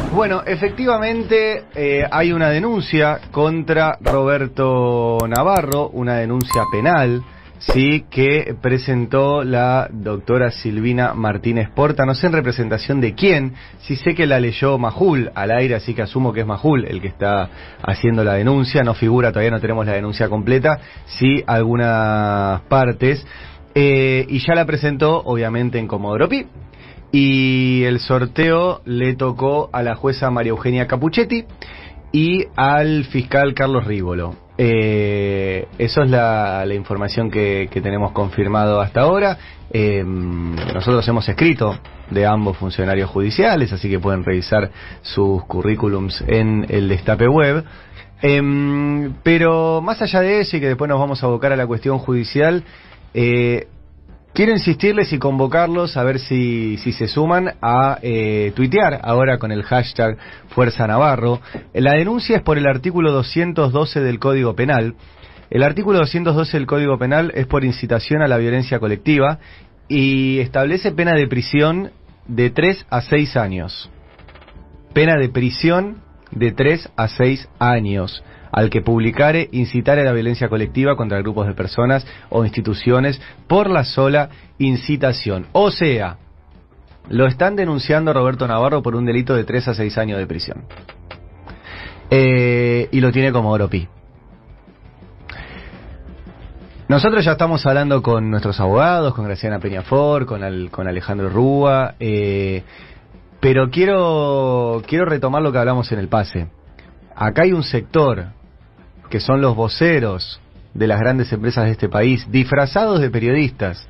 Bueno, efectivamente hay una denuncia contra Roberto Navarro, una denuncia penal, sí, que presentó la doctora Silvina Martínez Porta. No sé en representación de quién, sí sé que la leyó Majul al aire, así que asumo que es Majul el que está haciendo la denuncia. No figura, todavía no tenemos la denuncia completa, sí algunas partes. Y ya la presentó, obviamente, en Comodoro Pi. Y el sorteo le tocó a la jueza María Eugenia Capuchetti y al fiscal Carlos Rívolo. Eso es la información que tenemos confirmado hasta ahora. Nosotros hemos escrito de ambos funcionarios judiciales, así que pueden revisar sus currículums en el Destape Web. Pero más allá de eso, y que después nos vamos a abocar a la cuestión judicial, quiero insistirles y convocarlos a ver si se suman a tuitear ahora con el hashtag Fuerza Navarro. La denuncia es por el artículo 212 del Código Penal. El artículo 212 del Código Penal es por incitación a la violencia colectiva y establece pena de prisión de 3 a 6 años. Pena de prisión de 3 a 6 años. Al que publicare, incitare a la violencia colectiva contra grupos de personas o instituciones por la sola incitación. O sea, lo están denunciando a Roberto Navarro por un delito de 3 a 6 años de prisión. Y lo tiene Comodoro Pi. Nosotros ya estamos hablando con nuestros abogados, con Graciana Peñafort, con Alejandro Rúa, pero quiero retomar lo que hablamos en el pase. Acá hay un sector que son los voceros de las grandes empresas de este país, disfrazados de periodistas,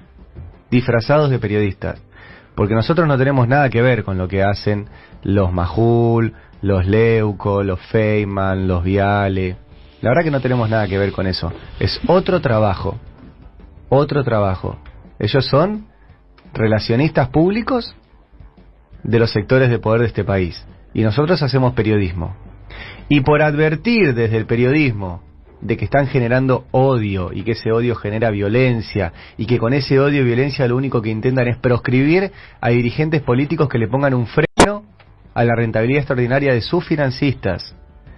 porque nosotros no tenemos nada que ver con lo que hacen los Majul, los Leuco, los Feynman, los Viale. La verdad que no tenemos nada que ver con eso. Es otro trabajo. Ellos son relacionistas públicos de los sectores de poder de este país. Y nosotros hacemos periodismo. Y por advertir desde el periodismo de que están generando odio y que ese odio genera violencia y que con ese odio y violencia lo único que intentan es proscribir a dirigentes políticos que le pongan un freno a la rentabilidad extraordinaria de sus financistas,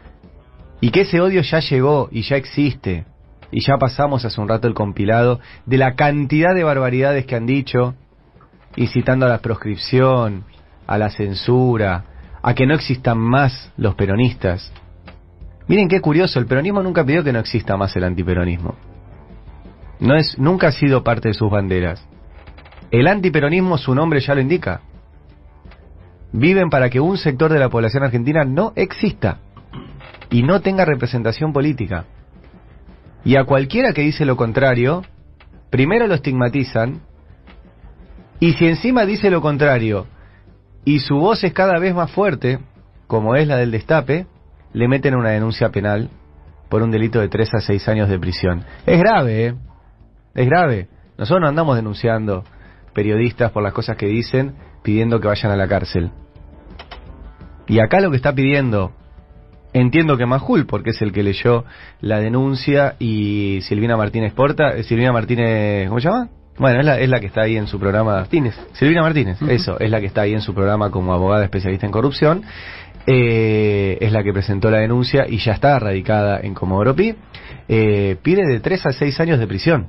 y que ese odio ya llegó y ya existe, y ya pasamos hace un rato el compilado de la cantidad de barbaridades que han dicho, incitando a la proscripción, a la censura, a que no existan más los peronistas. Miren qué curioso, el peronismo nunca pidió que no exista más el antiperonismo. Nunca ha sido parte de sus banderas. El antiperonismo, su nombre ya lo indica. Viven para que un sector de la población argentina no exista y no tenga representación política. Y a cualquiera que dice lo contrario, primero lo estigmatizan, y si encima dice lo contrario y su voz es cada vez más fuerte, como es la del Destape, le meten una denuncia penal por un delito de 3 a 6 años de prisión. Es grave, es grave. Nosotros no andamos denunciando periodistas por las cosas que dicen, pidiendo que vayan a la cárcel. Y acá lo que está pidiendo, entiendo que Majul, porque es el que leyó la denuncia, y Silvina Martínez Porta, Silvina Martínez, ¿cómo se llama? Bueno, es la que está ahí en su programa. Martínez. Silvina Martínez, eso, es la que está ahí en su programa como abogada especialista en corrupción. Es la que presentó la denuncia y ya está radicada en Comodoro Pi. Pide de 3 a 6 años de prisión.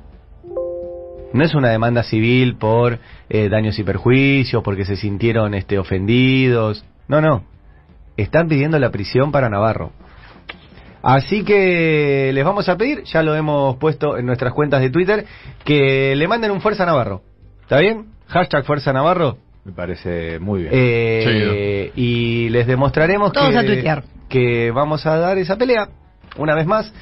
No es una demanda civil por daños y perjuicios, porque se sintieron ofendidos. No. Están pidiendo la prisión para Navarro. Así que les vamos a pedir, ya lo hemos puesto en nuestras cuentas de Twitter, que le manden un Fuerza Navarro. ¿Está bien? Hashtag Fuerza Navarro. Me parece muy bien. Sí. Y les demostraremos que vamos a dar esa pelea. Una vez más,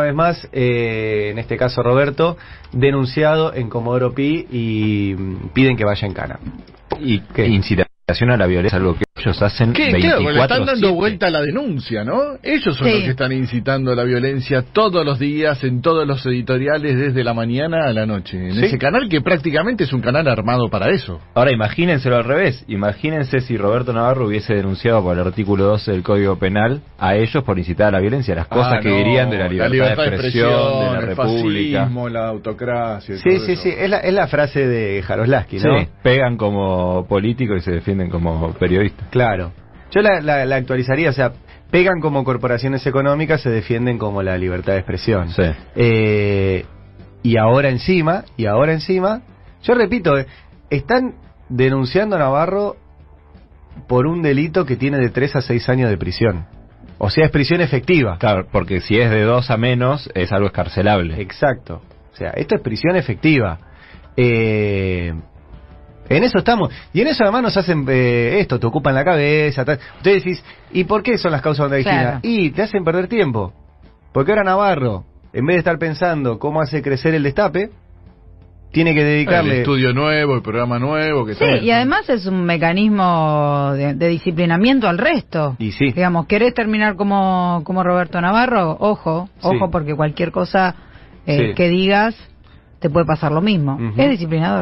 en este caso Roberto, denunciado en Comodoro Pi, y piden que vaya en cana. Y que incitación a la violencia, algo que ellos hacen 24/7. Claro, le están dando vuelta a la denuncia, ¿no? Ellos son los que están incitando a la violencia todos los días, en todos los editoriales, desde la mañana a la noche. En ese canal que prácticamente es un canal armado para eso. Ahora imagínenselo al revés. Imagínense si Roberto Navarro hubiese denunciado por el artículo 12 del Código Penal a ellos por incitar a la violencia, las cosas que dirían de la libertad de expresión, de la república. Fascismo, la autocracia. Sí, es la frase de Jaroslavski, ¿no? Sí, pegan como políticos y se defienden como periodistas. Claro. Yo la actualizaría, o sea, pegan como corporaciones económicas, se defienden como la libertad de expresión. Sí. Y ahora encima, yo repito, están denunciando a Navarro por un delito que tiene de 3 a 6 años de prisión. O sea, es prisión efectiva. Claro, porque si es de 2 a menos, es algo escarcelable. Exacto. O sea, esto es prisión efectiva. En eso estamos. Y en eso además nos hacen esto, te ocupan la cabeza. Ustedes decís, ¿y por qué son las causas de Cristina? Y te hacen perder tiempo. Porque ahora Navarro, en vez de estar pensando cómo hace crecer el destape, tiene que dedicarle... El estudio nuevo, el programa nuevo... Sí, y además es un mecanismo de disciplinamiento al resto. Y sí. Digamos, ¿querés terminar como Roberto Navarro? Ojo, porque cualquier cosa que digas te puede pasar lo mismo. Es disciplinador.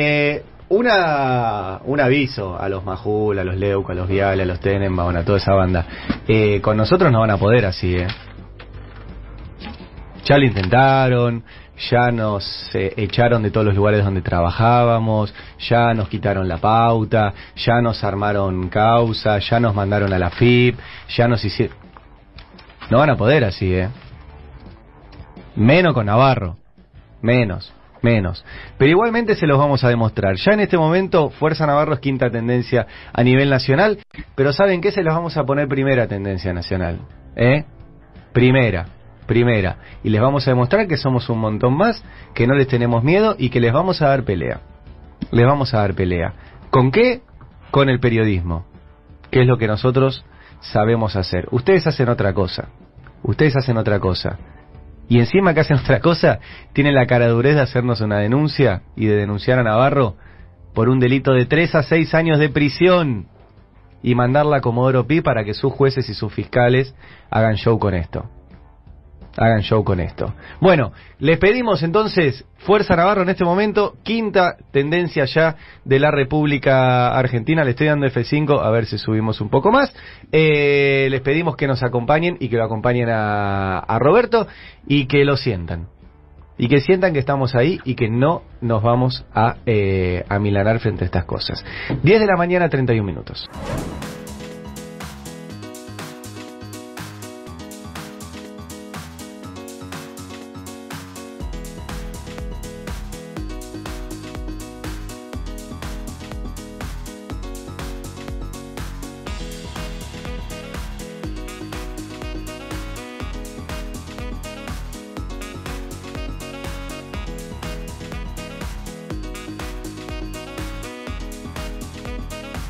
Un aviso a los Majul, a los Leuco, a los Viale, a los Tenenbaum, a toda esa banda. Con nosotros no van a poder así, Ya lo intentaron, ya nos echaron de todos los lugares donde trabajábamos, ya nos quitaron la pauta, ya nos armaron causa, ya nos mandaron a la FIP, ya nos hicieron... No van a poder así, Menos con Navarro, menos. Pero igualmente se los vamos a demostrar. Ya en este momento, Fuerza Navarro es quinta tendencia a nivel nacional, pero ¿saben qué? Se los vamos a poner primera tendencia nacional, Primera. Y les vamos a demostrar que somos un montón más, que no les tenemos miedo y que les vamos a dar pelea. ¿Con qué? Con el periodismo, que es lo que nosotros sabemos hacer. Ustedes hacen otra cosa. Y encima que hacen otra cosa, tienen la caradurez de hacernos una denuncia y de denunciar a Navarro por un delito de 3 a 6 años de prisión y mandarla a Comodoro Pi para que sus jueces y sus fiscales hagan show con esto. Bueno, les pedimos entonces Fuerza Navarro en este momento, quinta tendencia ya de la República Argentina. Le estoy dando F5 a ver si subimos un poco más. Les pedimos que nos acompañen y que lo acompañen a Roberto y que lo sientan. Y que sientan que estamos ahí y que no nos vamos a amilanar frente a estas cosas. 10 de la mañana, 31 minutos.